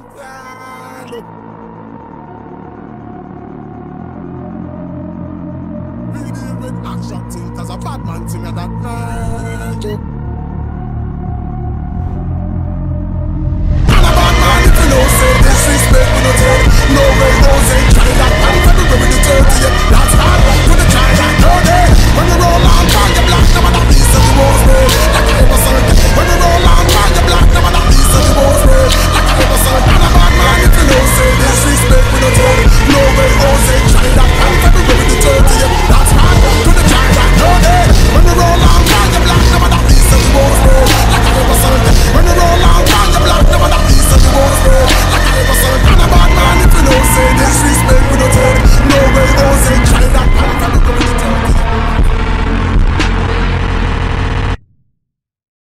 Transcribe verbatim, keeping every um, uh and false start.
Yeah, look. We deal with action thing, cause a bad man thing at that night.